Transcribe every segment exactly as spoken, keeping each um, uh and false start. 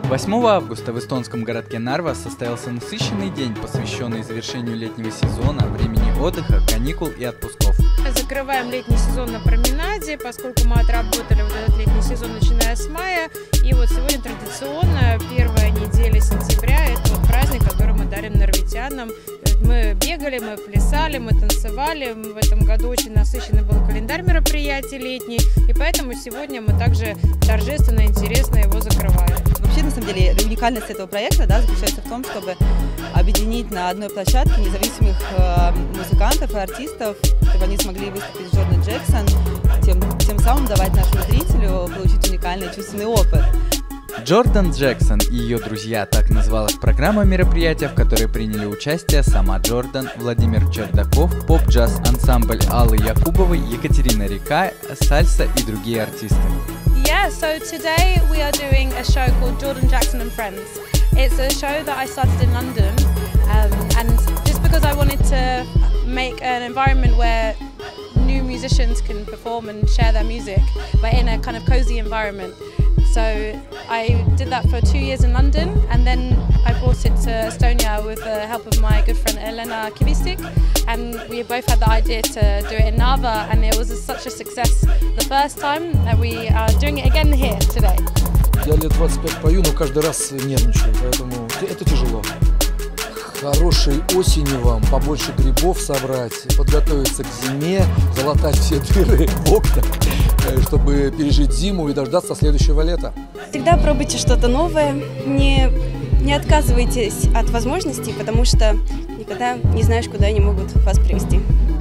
восьмого августа в эстонском городке Нарва состоялся насыщенный день, посвященный завершению летнего сезона, времени отдыха, каникул и отпусков. Закрываем летний сезон на променаде, поскольку мы отработали вот этот летний сезон, начиная с мая. И вот сегодня традиционно первая неделя сентября – это вот праздник, который мы дарим нарвитянам. Мы бегали, мы плясали, мы танцевали. В этом году очень насыщенный был календарь мероприятий летний. И поэтому сегодня мы также торжественно и интересно его закрываем. Вообще, на самом деле, уникальность этого проекта, да, заключается в том, чтобы объединить на одной площадке независимых э, музыкантов и артистов, чтобы они смогли выступить с Джордан Джексон, тем, тем самым давать нашему зрителю получить уникальный чувственный опыт. Джордан Джексон и ее друзья – так называлась программа мероприятия, в которой приняли участие сама Джордан, Владимир Чердаков, поп-джаз ансамбль Аллы Якубовой, Екатерина Река, сальса и другие артисты. Yeah, so today we are doing a show called Jordan Jackson and Friends. It's a show that I started in London, um, and just because I wanted to make an environment where new musicians can perform and share their music, but in a kind of cozy environment. So I did that for two years in London, and then I brought it to Estonia with the help of my good friend Elena Kivistik, and we both had the idea to do it in Narva, and it was such a success the first time that we are doing it again here today. Я лет двадцать пять пою, но каждый раз нервничаю, поэтому это тяжело. Хорошей осени вам, побольше грибов собрать, подготовиться к зиме, залатать все дыры в окна, чтобы пережить зиму и дождаться следующего лета. Всегда пробуйте что-то новое, не, не отказывайтесь от возможностей, потому что никогда не знаешь, куда они могут вас привести.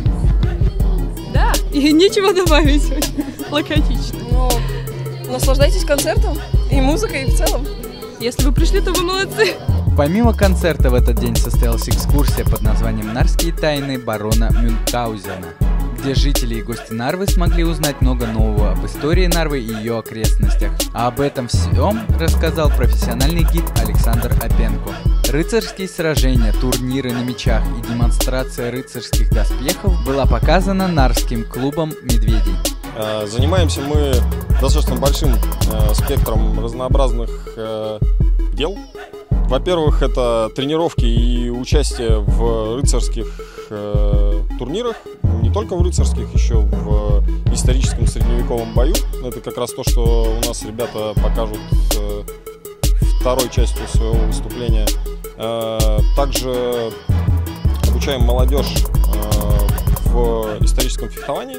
Да, и нечего добавить, лаконично. Но наслаждайтесь концертом и музыкой в целом. Если вы пришли, то вы молодцы. Помимо концерта в этот день состоялась экскурсия под названием «Нарвские тайны барона Мюнхгаузена», где жители и гости Нарвы смогли узнать много нового об истории Нарвы и ее окрестностях. А об этом всем рассказал профессиональный гид Александр Опенко. Рыцарские сражения, турниры на мечах и демонстрация рыцарских доспехов была показана Нарвским клубом «Медведей». Занимаемся мы достаточно большим спектром разнообразных дел. Во-первых, это тренировки и участие в рыцарских э, турнирах, не только в рыцарских, еще в историческом средневековом бою. Это как раз то, что у нас ребята покажут э, второй частью своего выступления. Э, также обучаем молодежь э, в историческом фехтовании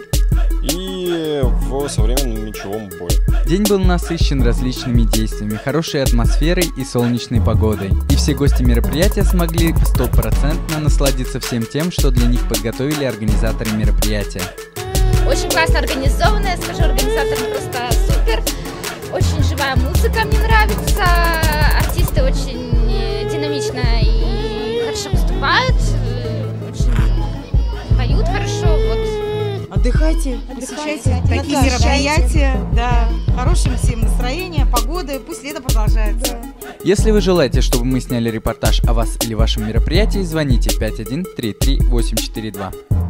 и в современном мечевом бою. День был насыщен различными действиями, хорошей атмосферой и солнечной погодой. И все гости мероприятия смогли стопроцентно насладиться всем тем, что для них подготовили организаторы мероприятия. Очень классно организованная, скажу, организаторы просто супер. Очень живая музыка мне нравится, артисты очень динамично и хорошо выступают, очень поют хорошо. Вот. Отдыхайте, посещайте такие мероприятия, да, хорошим всем настроения, погоды, пусть лето продолжается. Да. Если вы желаете, чтобы мы сняли репортаж о вас или вашем мероприятии, звоните пять один три три восемь четыре два.